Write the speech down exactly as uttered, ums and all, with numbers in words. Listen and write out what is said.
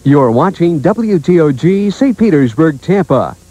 You're watching W T O G Saint Petersburg, Tampa.